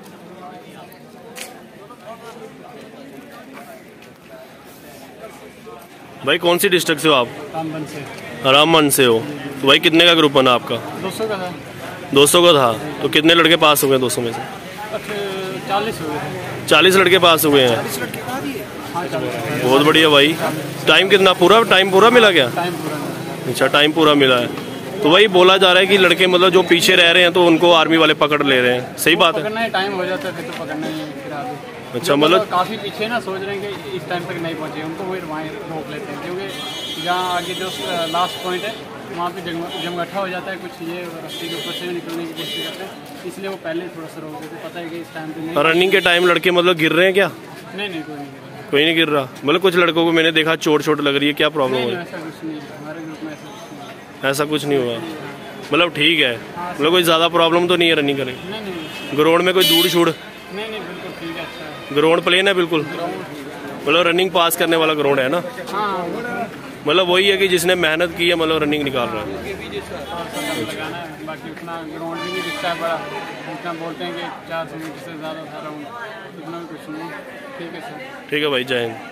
भाई कौन सी डिस्ट्रिक्ट से हो आप? रामबन से। रामबन से हो। तो भाई कितने का ग्रुप बना आपका? 200 का था। 200 का था। तो कितने लड़के पास हुए 200 में से? 40 हुए। 40 लड़के पास हुए हैं। हाँ, 40। बहुत बढ़िया भाई। टाइम कितना पूरा? टाइम पूरा मिला क्या? टाइम पूरा मिला। अच्छा, टाइम पूरा मिला है। तो वही बोला जा रहा है कि लड़के मतलब जो पीछे रह रहे हैं तो उनको आर्मी वाले पकड़ ले रहे हैं। सही बात है? पकड़ना है, टाइम हो जाता है फिर तो पकड़ना ही है फिर आगे। अच्छा, मतलब काफ़ी पीछे ना सोच रहे हैं कि इस टाइम तक नहीं पहुँचे, उनको वही वहाँ रोक लेते हैं, क्योंकि जहाँ आगे जो लास्ट पॉइंट है वहाँ पे जमगट्ठा हो जाता है कुछ, ये रस्ते के ऊपर से भी निकलने की कोशिश करते हैं, इसलिए वो पहले थोड़ा सा रोक देते। पता है कि इस टाइम पे नहीं। रनिंग के टाइम लड़के मतलब गिर रहे हैं क्या? नहीं नहीं, कोई नहीं गिर रहा। कोई नहीं गिर रहा। मतलब कुछ लड़कों को मैंने देखा चोट लग रही है, क्या प्रॉब्लम नहीं, है? ऐसा कुछ नहीं है हमारे ग्रुप में, ऐसा कुछ नहीं है। ऐसा कुछ नहीं हुआ, मतलब ठीक है। मतलब कोई ज़्यादा प्रॉब्लम तो नहीं है रनिंग करने? नहीं नहीं ग्राउंड में कोई दूर छूट? नहीं नहीं, बिल्कुल ठीक है, अच्छा है। ग्राउंड प्लेन है बिल्कुल, मतलब रनिंग पास करने वाला ग्राउंड है ना? हाँ, मतलब वही है कि जिसने मेहनत की है मतलब रनिंग निकाल रहा है। लगाना है, बाकी उतना ग्राउंड भी नहीं दिखता है बड़ा, उतना बोलते हैं कि 400 मीटर से ज़्यादा था राउंड, इतना भी कुछ नहीं। ठीक है सर। ठीक है भाई, जय हिंद।